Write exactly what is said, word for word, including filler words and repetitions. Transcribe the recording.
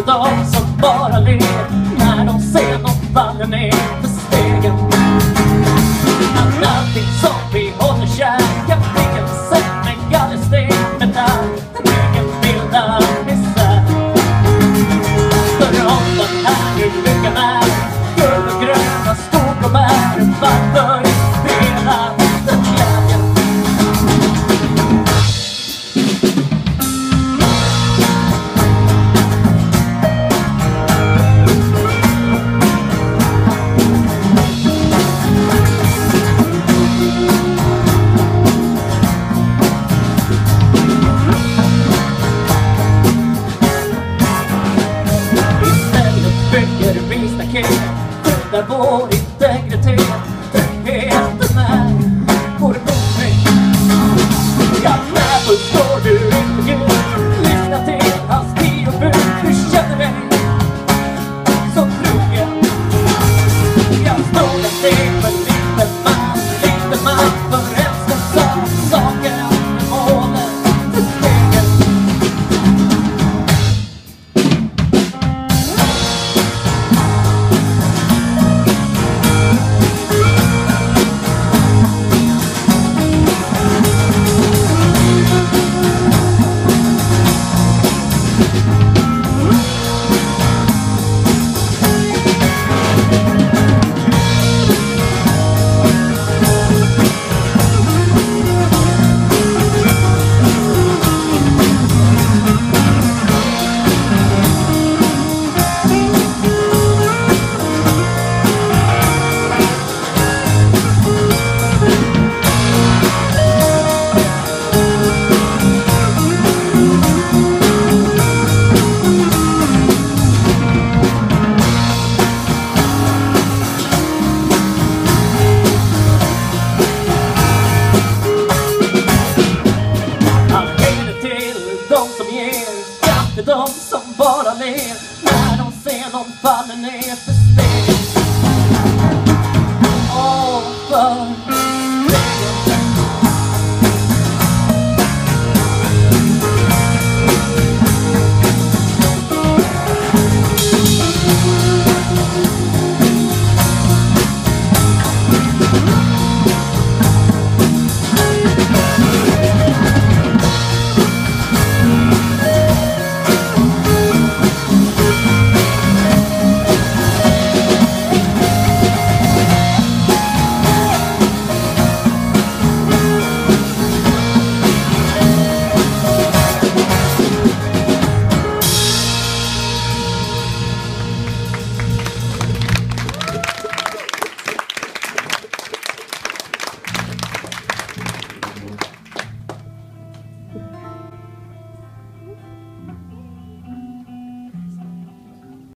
till de som bara ler när de ser någon falla ner för stegen. Att allting som vi håller kär kan bli en sätt med gallersteg, men allt en egen bild av misär. För om den här nu lyckan är guld och gröna skog och bär, varför spela den glädjen? Där vår integritet, tryggheten är vår boning. Ja, när förstår du inte Gud? Lyssna till hans biobud. Du känner mig så trogen. Jag står en steg för lite man, lite man. För älskar som saker med målet till stegen. Till de som bara ler när de ser någon falla ner för stegen. Åh, för